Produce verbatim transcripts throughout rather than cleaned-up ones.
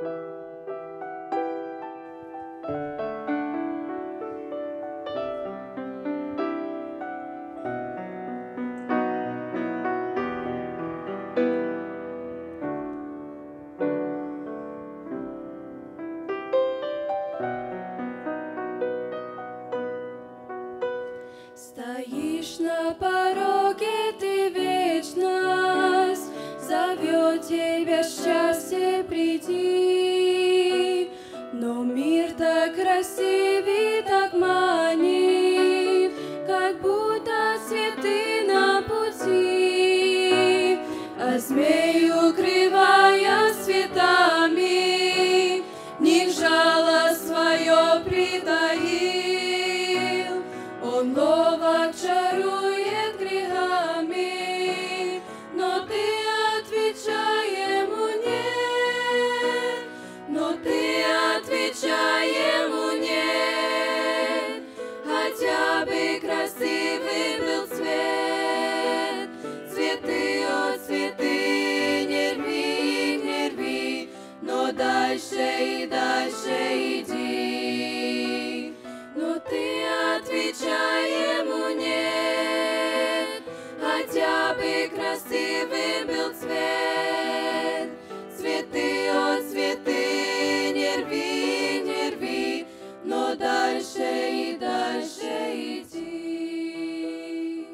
Стоишь на пороге, ты вечность, зовет тебя счастье приди. Но мир так красив и так манит, как будто цветы на пути. А змей, укрывая цветами, в них жало свое притаил. Он ловок чарует грехами, но ты отвечай ему нет, но ты отвечай ему нет. Хотя бы красивый был цвет, цветы, о цветы, не рви, не рви, но дальше и дальше иди. Но ты отвечай ему нет, хотя бы красивый был цвет, цветы, о цветы, не рви, не рви, но дальше и дальше иди.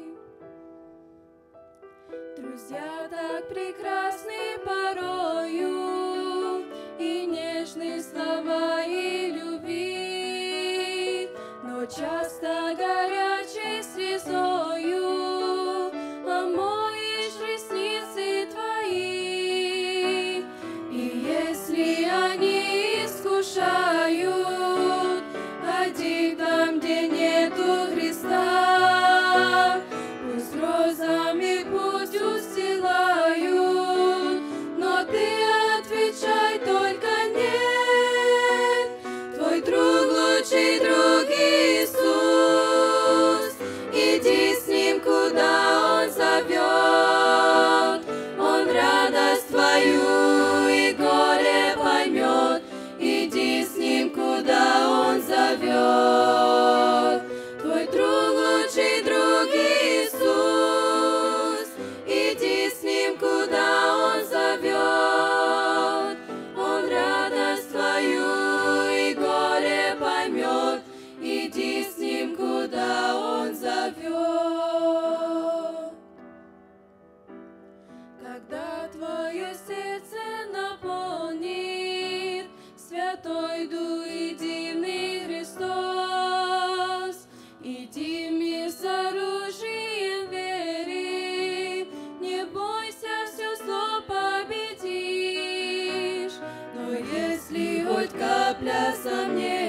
Друзья так прекрасны порою, и нежны слова и любви, но часто горячей слезою омоешь ресницы твои. И если они искушают, ходи там, где нету Христа. Пусть розами путь устилают, но ты отвечай только нет. Твой друг, лучший друг Иисус, иди с ним, куда он зовет. Он радость твою и горе поймет. Иди с ним, куда он зовет. Твой друг, лучший друг Иисус, иди с ним, куда он зовет. Он радость твою и горе поймет. Иди с ним, куда он зовет. Когда твое сердце наполнит Святой Дух и дивный Христос, иди в мир с оружием веры, не бойся, все зло победишь. Но если хоть капля сомнений,